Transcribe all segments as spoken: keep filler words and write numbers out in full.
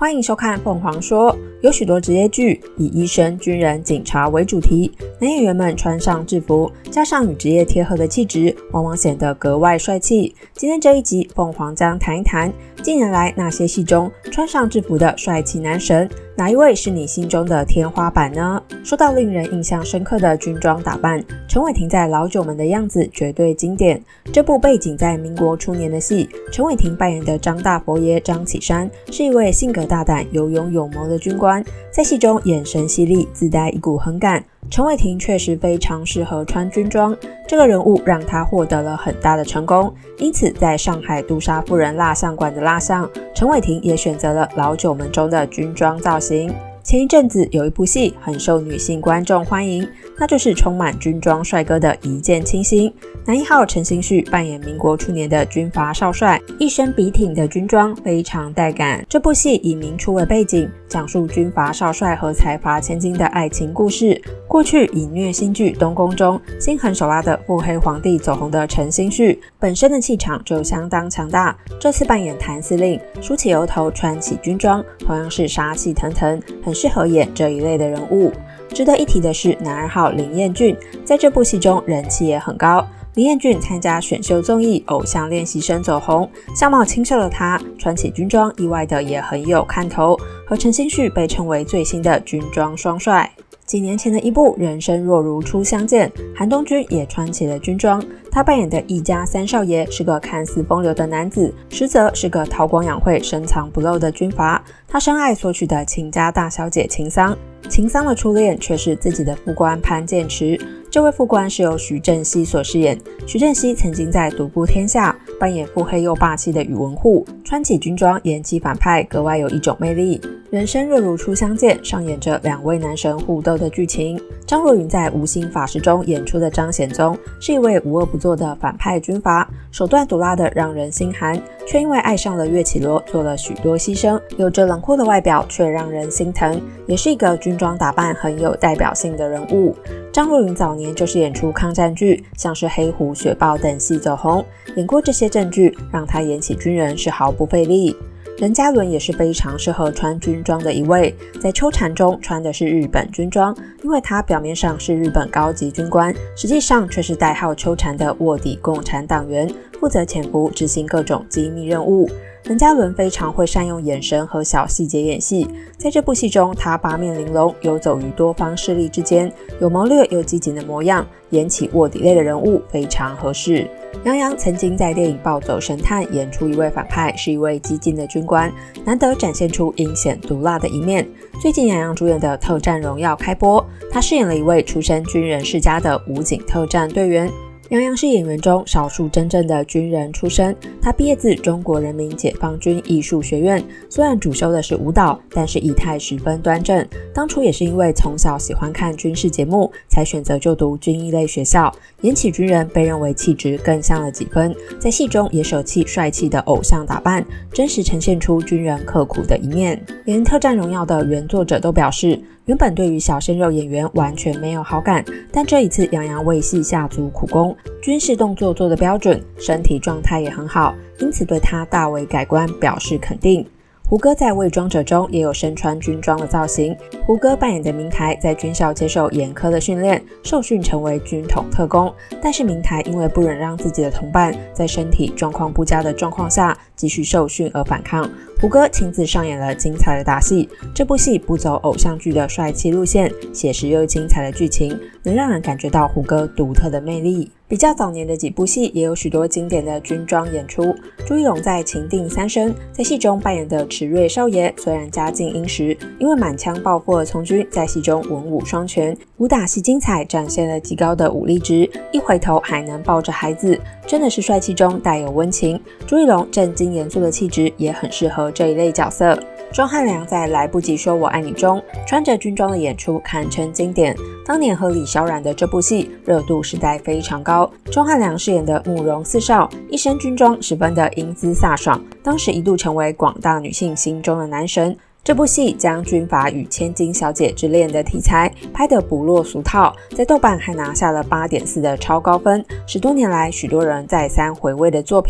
欢迎收看凤凰说。有许多职业剧以医生、军人、警察为主题，男演员们穿上制服，加上与职业贴合的气质，往往显得格外帅气。今天这一集，凤凰将谈一谈近年来那些戏中穿上制服的帅气男神，哪一位是你心中的天花板呢？说到令人印象深刻的军装打扮，陈伟霆在《老九门》的样子绝对经典。这部背景在民国初年的戏，陈伟霆扮演的张大佛爷张启山是一位性格大胆、有勇有谋的军官，在戏中眼神犀利，自带一股狠感。陈伟霆确实非常适合穿军装，这个人物让他获得了很大的成功。因此，在上海杜莎夫人蜡像馆的蜡像，陈伟霆也选择了老九门中的军装造型。前一阵子有一部戏很受女性观众欢迎，那就是充满军装帅哥的《一见倾心》。男一号陈星旭扮演民国初年的军阀少帅，一身笔挺的军装非常带感。这部戏以明初为背景，讲述军阀少帅和财阀千金的爱情故事。过去以虐心剧《东宫》中心狠手辣的腹黑皇帝走红的陈星旭，本身的气场就相当强大。这次扮演谭司令，梳起油头，穿起军装，同样是杀气腾腾，很适合演这一类的人物。值得一提的是，男二号林彦俊在这部戏中人气也很高。林彦俊参加选秀综艺《偶像练习生》走红，相貌清秀的他穿起军装，意外的也很有看头，和陈星旭被称为最新的军装双帅。几年前的一部《人生若如初相见》，韩东君也穿起了军装。他扮演的一家三少爷是个看似风流的男子，实则是个韬光养晦、深藏不露的军阀。他深爱所娶的秦家大小姐秦桑，秦桑的初恋却是自己的副官潘建池。这位副官是由徐正熙所饰演。徐正熙曾经在《独步天下》扮演腹黑又霸气的宇文护，穿起军装演起反派，格外有一种魅力。人生若如初相见上演着两位男神互斗的剧情。张若昀在《无心法师》中演出的张显宗是一位无恶不作的反派军阀，手段毒辣的让人心寒，却因为爱上了岳绮罗做了许多牺牲，有着冷酷的外表却让人心疼，也是一个军装打扮很有代表性的人物。张若昀早年就是演出抗战剧，像是《黑虎》《雪豹》等戏走红，演过这些正剧，让他演起军人是毫不费力。任嘉伦也是非常适合穿军装的一位，在秋蝉中穿的是日本军装，因为他表面上是日本高级军官，实际上却是代号秋蝉的卧底共产党员，负责潜伏执行各种机密任务。任嘉伦非常会善用眼神和小细节演戏，在这部戏中，他八面玲珑，游走于多方势力之间，有谋略又机警的模样，演起卧底类的人物非常合适。杨洋曾经在电影《暴走神探》演出一位反派，是一位激进的军官，难得展现出阴险毒辣的一面。最近杨洋主演的《特战荣耀》开播，他饰演了一位出身军人世家的武警特战队员。杨洋是演员中少数真正的军人出身，他毕业自中国人民解放军艺术学院，虽然主修的是舞蹈，但是仪态十分端正。当初也是因为从小喜欢看军事节目，才选择就读军艺类学校，演起军人被认为气质更像了几分，在戏中也舍弃帅气的偶像打扮，真实呈现出军人刻苦的一面。连《特战荣耀》的原作者都表示，原本对于小鲜肉演员完全没有好感，但这一次杨洋为戏下足苦功，军事动作做得标准，身体状态也很好，因此对他大为改观，表示肯定。胡歌在《伪装者》中也有身穿军装的造型。胡歌扮演的明台在军校接受严苛的训练，受训成为军统特工，但是明台因为不忍让自己的同伴在身体状况不佳的状况下继续受训而反抗。胡歌亲自上演了精彩的打戏，这部戏不走偶像剧的帅气路线，写实又精彩的剧情，能让人感觉到胡歌独特的魅力。比较早年的几部戏也有许多经典的军装演出。朱一龙在《情定三生》在戏中扮演的池瑞少爷，虽然家境殷实，因为满腔抱负而从军，在戏中文武双全，武打戏精彩，展现了极高的武力值，一回头还能抱着孩子，真的是帅气中带有温情。朱一龙正经严肃的气质也很适合这一类角色。钟汉良在《来不及说我爱你》中穿着军装的演出堪称经典，当年和李小冉的这部戏热度实在非常高。钟汉良饰演的慕容四少一身军装十分的英姿飒爽，当时一度成为广大女性心中的男神。这部戏将军阀与千金小姐之恋的题材拍得不落俗套，在豆瓣还拿下了 八点四 的超高分，十多年来许多人再三回味的作品。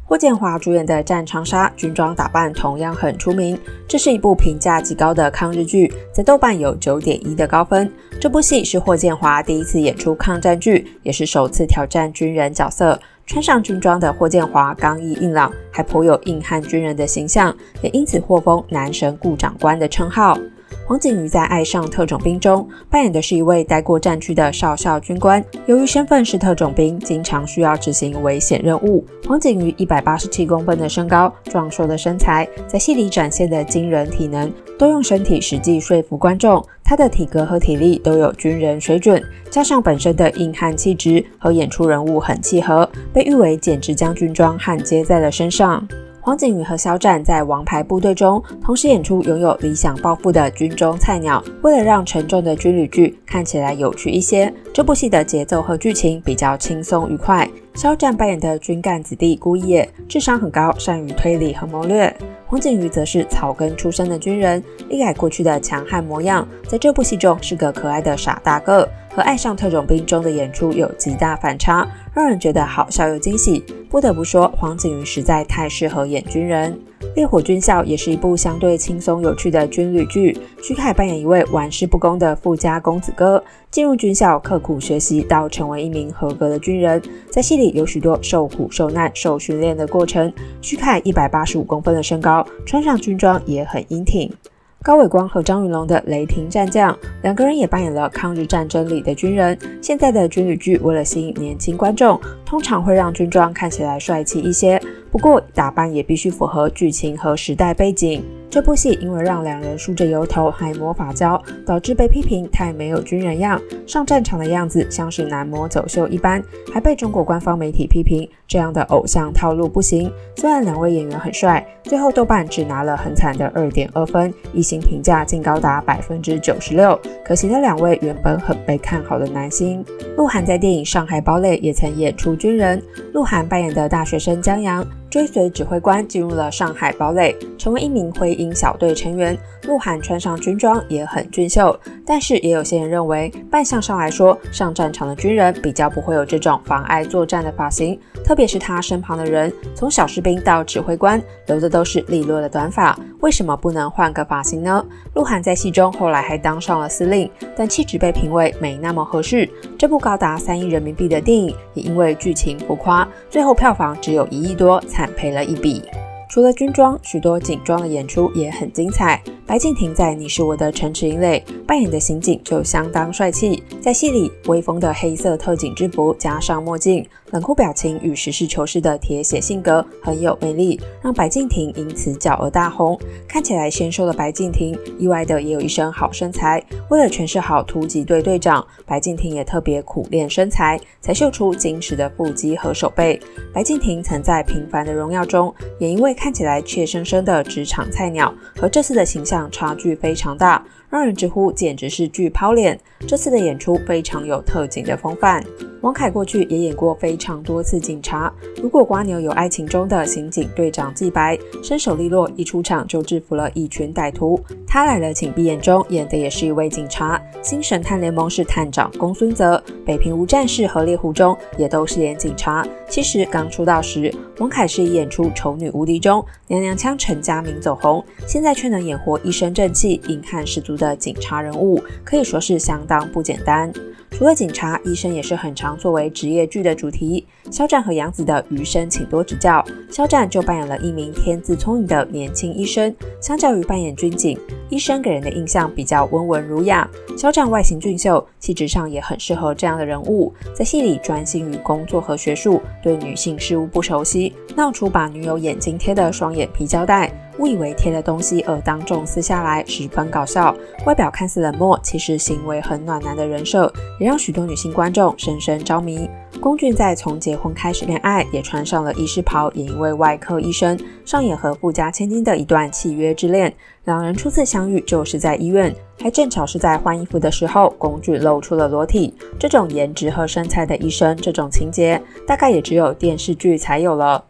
霍建华主演的《战长沙》军装打扮同样很出名，这是一部评价极高的抗日剧，在豆瓣有 九点一 的高分。这部戏是霍建华第一次演出抗战剧，也是首次挑战军人角色。穿上军装的霍建华刚毅硬朗，还颇有硬汉军人的形象，也因此获封男神顾长官的称号。黄景瑜在《爱上特种兵》中扮演的是一位待过战区的少校军官，由于身份是特种兵，经常需要执行危险任务。黄景瑜一百八十七公分的身高，壮硕的身材，在戏里展现的惊人体能，都用身体实际说服观众。他的体格和体力都有军人水准，加上本身的硬汉气质和演出人物很契合，被誉为简直将军装焊接在了身上。黄景瑜和肖战在王牌部队中同时演出拥有理想抱负的军中菜鸟，为了让沉重的军旅剧看起来有趣一些，这部戏的节奏和剧情比较轻松愉快。肖战扮演的军干子弟顾一野智商很高，善于推理和谋略。黄景瑜则是草根出身的军人，一改过去的强悍模样，在这部戏中是个可爱的傻大个，和《爱上特种兵》中的演出有极大反差，让人觉得好笑又惊喜。不得不说，黄景瑜实在太适合演军人。《烈火军校》也是一部相对轻松有趣的军旅剧，徐凯扮演一位玩世不恭的富家公子哥，进入军校刻苦学习到成为一名合格的军人，在戏里有许多受苦受难受训练的过程。徐凯一百八十五公分的身高，穿上军装也很英挺。高伟光和张云龙的雷霆战将，两个人也扮演了抗日战争里的军人。现在的军旅剧为了吸引年轻观众，通常会让军装看起来帅气一些，不过打扮也必须符合剧情和时代背景。这部戏因为让两人梳着油头还抹发胶，导致被批评太没有军人样，上战场的样子像是男模走秀一般，还被中国官方媒体批评这样的偶像套路不行。虽然两位演员很帅，最后豆瓣只拿了很惨的 二点二 分，一星评价竟高达 百分之九十六， 可惜的两位原本很被看好的男星。鹿晗在电影《上海堡垒》也曾演出军人，鹿晗扮演的大学生江阳追随指挥官进入了上海堡垒，成为一名灰鹰小队成员。鹿晗穿上军装也很俊秀，但是也有些人认为，扮相上来说，上战场的军人比较不会有这种妨碍作战的发型，特别是他身旁的人，从小士兵到指挥官，留的都是利落的短发，为什么不能换个发型呢？鹿晗在戏中后来还当上了司令，但气质被评为没那么合适。这部高达三亿人民币的电影，也因为剧情浮夸，最后票房只有一亿多，惨赔了一笔。除了军装，许多警装的演出也很精彩。白敬亭在《你是我的城池营垒》扮演的刑警就相当帅气，在戏里威风的黑色特警制服加上墨镜，冷酷表情与实事求是的铁血性格很有魅力，让白敬亭因此角而大红。看起来纤瘦的白敬亭，意外的也有一身好身材。为了诠释好突击队队长，白敬亭也特别苦练身材，才秀出精实的腹肌和手背。白敬亭曾在《平凡的荣耀》中演一位看起来怯生生的职场菜鸟，和这次的形象差距非常大，让人直呼简直是巨抛脸。这次的演出非常有特警的风范。王凯过去也演过非常多次警察，如果瓜牛有爱情中的刑警队长季白，身手利落，一出场就制服了一群歹徒。他来了请闭眼中演的也是一位警察，新神探联盟是探长公孙泽，北平无战事和猎狐中也都是演警察。其实刚出道时，王凯是以演出丑女无敌中娘娘腔陈家明走红，现在却能演活一身正气硬汉十足的警察人物，可以说是相当不简单。除了警察，医生也是很常作为职业剧的主题。肖战和杨紫的《余生请多指教》，肖战就扮演了一名天资聪颖的年轻医生。相较于扮演军警，医生给人的印象比较温文儒雅。肖战外形俊秀，气质上也很适合这样的人物。在戏里专心于工作和学术，对女性事物不熟悉，闹出把女友眼睛贴的双眼皮胶带，误以为贴了东西而当众撕下来，十分搞笑。外表看似冷漠，其实行为很暖男的人设，也让许多女性观众深深着迷。龚俊在从结婚开始恋爱，也穿上了医师袍，演一位外科医生，上演和富家千金的一段契约之恋。两人初次相遇就是在医院，还正巧是在换衣服的时候，龚俊露出了裸体。这种颜值和身材的医生，这种情节大概也只有电视剧才有了。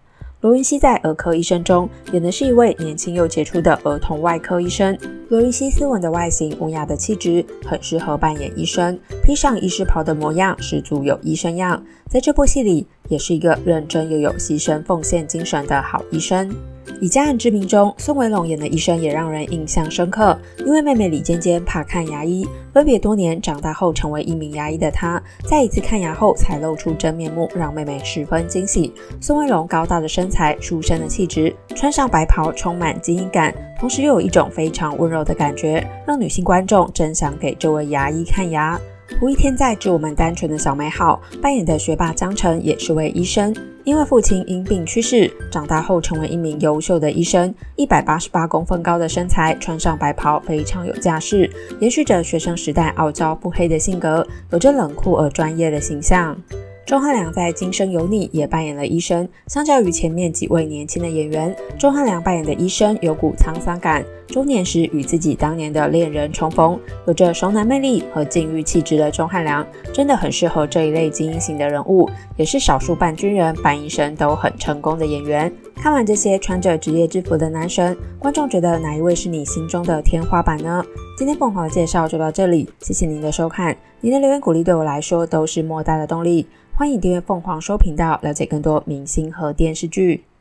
罗云熙在儿科医生中演的是一位年轻又杰出的儿童外科医生。罗云熙斯文的外形、文雅的气质，很适合扮演医生，披上医师袍的模样十足有医生样。在这部戏里，也是一个认真又有牺牲奉献精神的好医生。以家人之名中，孙维龙演的医生也让人印象深刻。因为妹妹李尖尖怕看牙医，分别多年，长大后成为一名牙医的她，在一次看牙后才露出真面目，让妹妹十分惊喜。孙维龙高大的身材、书生的气质，穿上白袍充满基因感，同时又有一种非常温柔的感觉，让女性观众真想给这位牙医看牙。胡一天在《致我们单纯的小美好》扮演的学霸江澄也是位医生，因为父亲因病去世，长大后成为一名优秀的医生，一百八十八公分高的身材，穿上白袍非常有架势，延续着学生时代傲娇不黑的性格，有着冷酷而专业的形象。钟汉良在《今生有你》也扮演了医生，相较于前面几位年轻的演员，钟汉良扮演的医生有股沧桑感，中年时与自己当年的恋人重逢，有着熟男魅力和禁欲气质的钟汉良，真的很适合这一类精英型的人物，也是少数扮军人、扮医生都很成功的演员。看完这些穿着职业制服的男神，观众觉得哪一位是你心中的天花板呢？今天凤凰的介绍就到这里，谢谢您的收看，您的留言鼓励对我来说都是莫大的动力。欢迎订阅凤凰收频道，了解更多明星和电视剧。